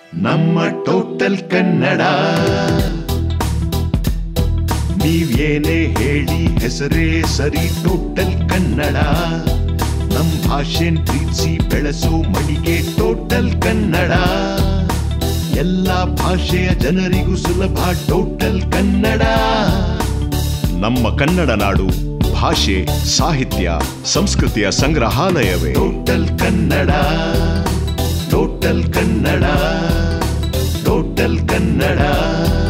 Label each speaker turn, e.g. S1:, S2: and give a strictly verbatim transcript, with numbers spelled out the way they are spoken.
S1: ನಮ್ಮ ಟೋಟಲ್ ಕನ್ನಡ. ನೀವೇನೇ ಹೇಳಿ ಹೆಸರೇ ಸರಿ ಟೋಟಲ್ ಕನ್ನಡ. ನಮ್ ಭಾಷೆನ್ ಪ್ರೀತಿಸಿ ಬೆಳೆಸೋ ಮಳಿಗೆ ಟೋಟಲ್ ಕನ್ನಡ. ಎಲ್ಲ ಭಾಷೆಯ ಜನರಿಗೂ ಸುಲಭ ಟೋಟಲ್ ಕನ್ನಡ.
S2: ನಮ್ಮ ಕನ್ನಡ ನಾಡು ಭಾಷೆ, ಸಾಹಿತ್ಯ, ಸಂಸ್ಕೃತಿಯ ಸಂಗ್ರಹಾಲಯವೇ
S1: total Kannada. Total Kannada. Total Kannada.